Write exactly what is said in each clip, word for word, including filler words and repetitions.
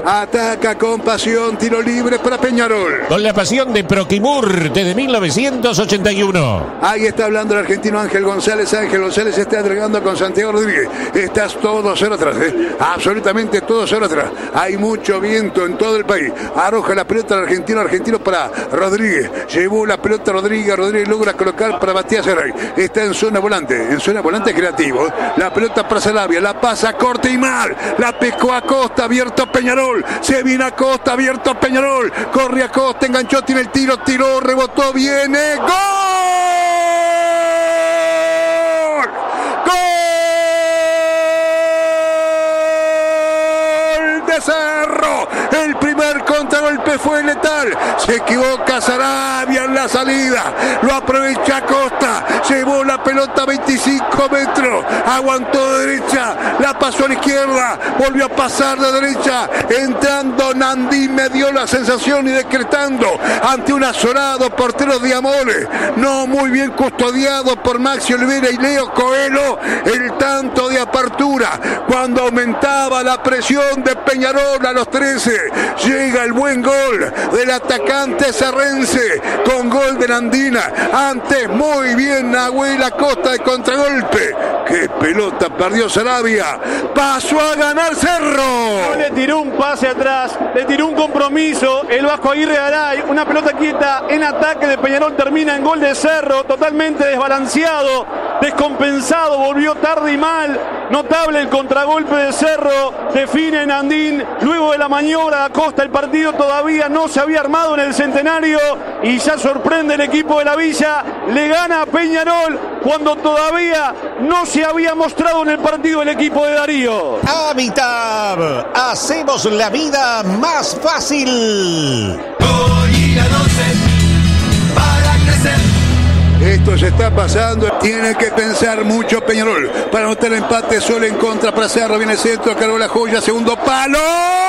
Ataca con pasión, tiro libre para Peñarol. Con la pasión de Proquimur desde mil novecientos ochenta y uno. Ahí está hablando el argentino Ángel González. Ángel González está entregando con Santiago Rodríguez. Estás todo cero atrás, ¿eh? Absolutamente todo cero atrás. Hay mucho viento en todo el país. Arroja la pelota al argentino, argentino para Rodríguez. Llevó la pelota Rodríguez. Rodríguez logra colocar para Matías Heray. Está en zona volante. En zona volante creativo. La pelota para Sarabia. La pasa corta y mal. La pescó a Costa. Abierto Peñarol. Se viene a Costa. Abierto Peñarol. Corre a Costa. Enganchó. Tiene el tiro. Tiró. Rebotó. Viene. ¡Gol! Cerro, el primer contragolpe fue letal. Se equivoca Sarabia en la salida, lo aprovecha Costa, llevó la pelota a veinticinco metros, aguantó de derecha, la pasó a la izquierda, volvió a pasar de derecha, entrando Nandín, me dio la sensación y decretando ante un azorado portero de Amores, no muy bien custodiado por Maxi Olivera y Leo Coelho, el tanto de apertura cuando aumentaba la presión de Peñarol. A los trece llega el buen gol del atacante serrense con gol de Nandina. Antes muy bien Nahuel Acosta de contragolpe. Qué pelota perdió Sarabia. Pasó a ganar Cerro. Le tiró un pase atrás, le tiró un compromiso el Vasco Aguirre Garay. Una pelota quieta en ataque de Peñarol termina en gol de Cerro. Totalmente desbalanceado, descompensado, volvió tarde y mal. Notable el contragolpe de Cerro. Define Nandín. Luego de la maniobra de Acosta, el partido todavía no se había armado en el Centenario y ya sorprende el equipo de la Villa. Le gana a Peñarol cuando todavía no se había mostrado en el partido el equipo de Darío. Habitab, hacemos la vida más fácil. Hoy la doce para crecer. Esto se está pasando, tiene que pensar mucho Peñarol para anotar el empate, solo en contra para Cerro, viene el centro, cargó la joya, segundo palo.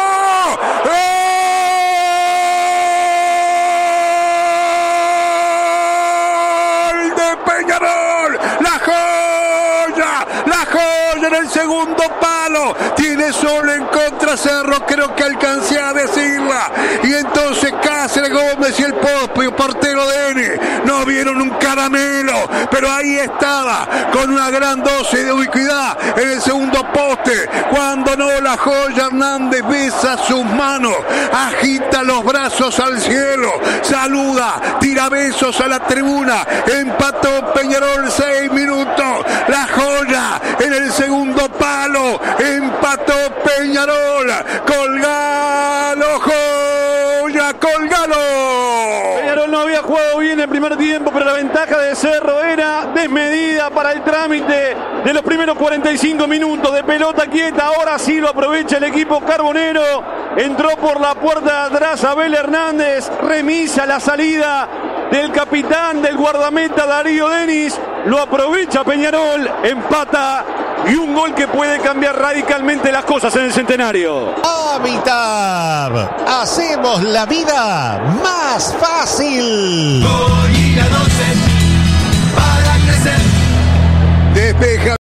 ¡Gol de Peñarol! ¡La joya! ¡La joya en el segundo palo! Tiene solo en contra Cerro, creo que alcancé a decirla. Y entonces Cáceres Gómez y el propio portero de N no vieron un caramelo, pero ahí estaba con una gran dosis de ubicuidad en el segundo poste. Cuando no, la joya Hernández besa sus manos, agita los brazos al cielo, saluda, tira besos a la tribuna. Empató Peñarol, seis minutos. La joya en el segundo palo, empató Peñarol. Colgalo, joya, colgalo. Peñarol no había jugado bien el primer tiempo, pero la ventaja de Cerro era desmedida para el trámite de los primeros cuarenta y cinco minutos de pelota quieta. Ahora sí lo aprovecha el equipo carbonero. Entró por la puerta de atrás Abel Hernández, remisa la salida del capitán del guardameta Darío Denis. Lo aprovecha Peñarol, empata y un gol que puede cambiar radicalmente las cosas en el Centenario. Habitab, hacemos la vida más fácil. Hoy la doce para crecer. Despeja